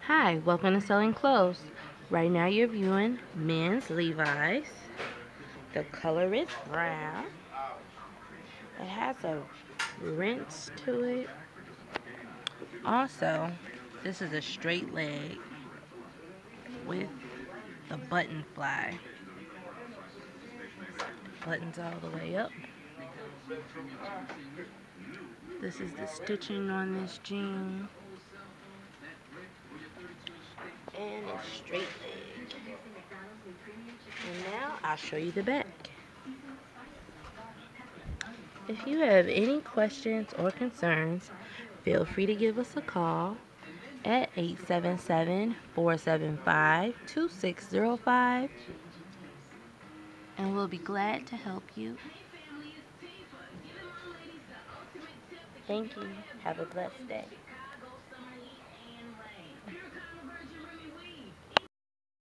Hi, welcome to Selling Clothes. Right now you're viewing men's Levi's. The color is brown. It has a rinse to it. Also, this is a straight leg with the button fly. Buttons all the way up. This is the stitching on this jean. And it's straight leg. And now I'll show you the back. If you have any questions or concerns, feel free to give us a call at 877-475-2605, and we'll be glad to help you. Thank you. Have a blessed day.